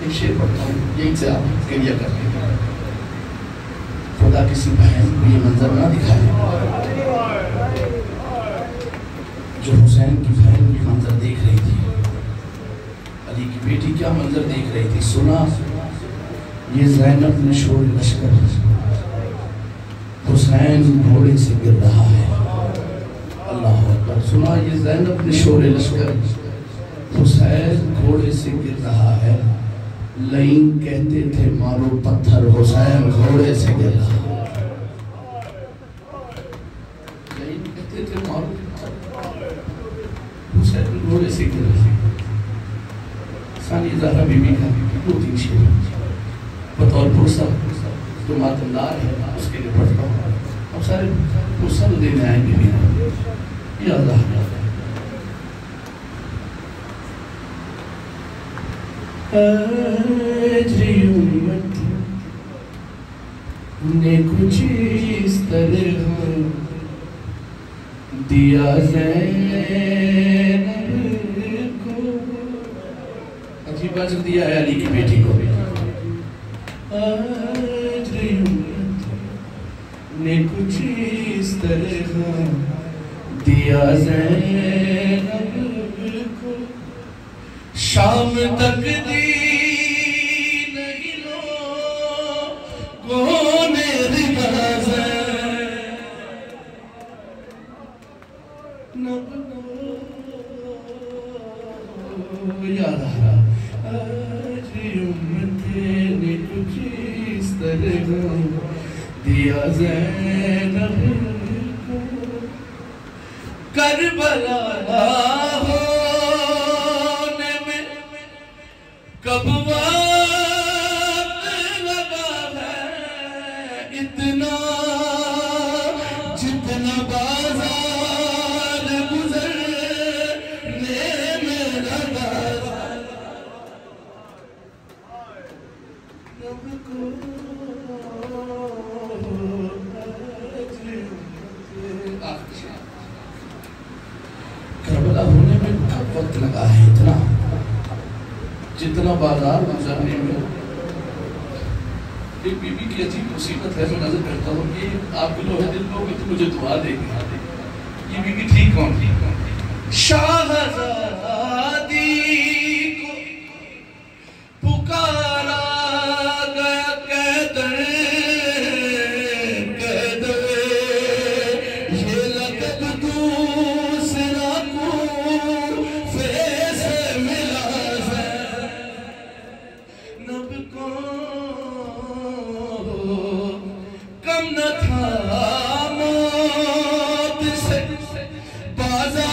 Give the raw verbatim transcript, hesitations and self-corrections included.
ایک شعر پڑھتا ہوں، یہی سے آپ کلیئر کر لیں۔ خدا کسی بہن کو یہ منظر نہ دکھائے جو حسین کی بہن کی منظر دیکھ رہی تھی، علی کی بیٹی کیا منظر دیکھ رہی تھی۔ سنا یہ زینب نے شور لشکر، حسین گھوڑے سے گر رہا ہے، اللہ اکبر۔ سنا یہ زینب نے شور لشکر، حسین گھوڑے سے گر رہا ہے، لئیم کہتے تھے مارو پتھر، حسین گھوڑے سے گر رہا ہے، لئیم کہتے تھے مارو پتھر، حسین گھوڑے سے گر رہا ہے۔ ثانی زہرہ بی بی کا دو تین شعر بطور پرسہ جو ماتمدار ہے اس کے لئے پڑھتا ہوں۔ اب سارے پرسہ تو دینے آئیں بی بی کا، یا اللہ اجری امت نے کچھ اس طرح دیا زینب کو، عجیب اجر دیا ہے علی کی بیٹی کو۔ اجری امت نے کچھ اس طرح دیا زینب کو، شام تک دی نہیں لوگوں نے رضا زینب کو، یا رہا اجری امت نے کچھ اس طرح دیا زینب کو، کربلا ہونے میں کب وقت لگا ہے اتنا، جتنا بازار گزرنے میں لگا رب کو، کربلا ہونے میں کب وقت لگا ہے اتنا، جتنا بازار گزرنے میں۔ ایک بی بی کی عجیب مصیبت ہے، میں نظر کرتا ہوں کہ آپ کے لوہے دل لوگ تو مجھے دعا دے گے، یہ بی بی ٹھیک کون تھی؟ شہزادی کو پکارا گیا قیدر قیدر، یہ لقب دوسرا کوفے سے ملا زینب کو، کم نہ تھا موت سے بازار